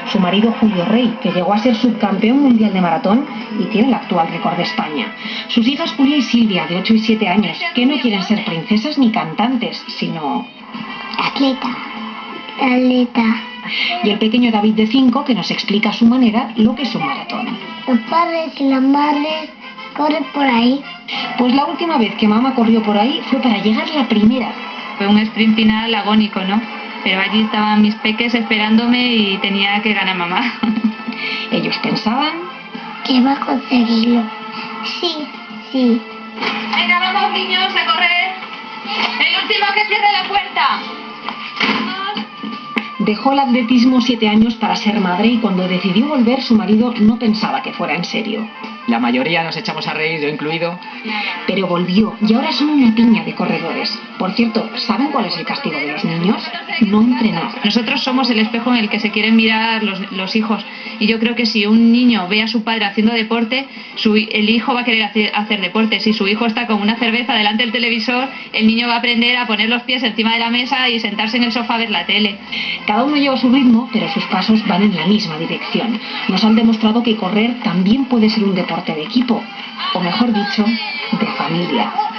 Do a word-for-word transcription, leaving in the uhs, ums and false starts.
Su marido Julio Rey, que llegó a ser subcampeón mundial de maratón y tiene el actual récord de España. Sus hijas Julia y Silvia, de ocho y siete años, que no quieren ser princesas ni cantantes, sino... atleta. Atleta. Y el pequeño David, de cinco, que nos explica a su manera lo que es un maratón. Los padres y las madres corren por ahí. Pues la última vez que mamá corrió por ahí fue para llegar la primera. Fue un sprint final agónico, ¿no? Pero allí estaban mis peques esperándome y tenía que ganar mamá. Ellos pensaban... que va a conseguirlo. Sí, sí. Venga, vamos niños, a correr. El último que cierre la puerta. Dejó el atletismo siete años para ser madre y cuando decidió volver su marido no pensaba que fuera en serio. La mayoría nos echamos a reír, yo incluido. Pero volvió y ahora son una piña de corredores. Por cierto, ¿saben cuál es el castigo de los niños? No entrenar. Nosotros somos el espejo en el que se quieren mirar los, los hijos. Y yo creo que si un niño ve a su padre haciendo deporte, su, el hijo va a querer hacer, hacer deporte. Si su hijo está con una cerveza delante del televisor, el niño va a aprender a poner los pies encima de la mesa y sentarse en el sofá a ver la tele. Cada uno lleva su ritmo, pero sus pasos van en la misma dirección. Nos han demostrado que correr también puede ser un deporte de equipo, o mejor dicho, de familia.